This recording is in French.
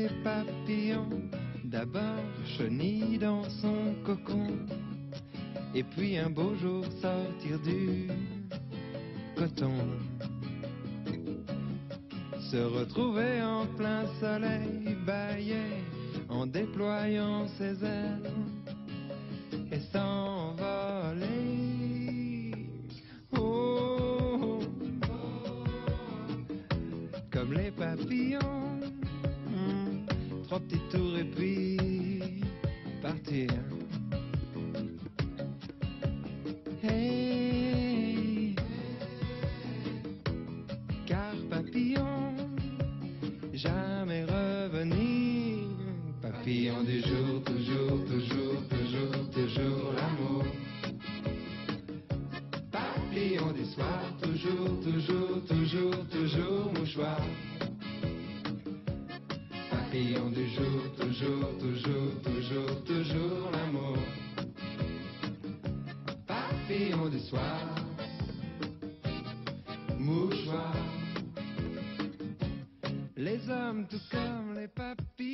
papillon. D'abord chenille dans son cocon, et puis un beau jour sortir du coton. Se retrouver en plein soleil, bâiller en déployant ses ailes et s'envoler. Oh, comme les papillons, trois petits tours et puis partir. Hey, car papillon, jamais revenir. Papillon du jour, toujours, toujours, toujours, toujours l'amour. Papillon du soir, toujours, toujours, toujours, toujours mouchoir. Papillon du jour, toujours, toujours, toujours, toujours l'amour. Papillon du soir, mouchoir. Les hommes tout comme les papillons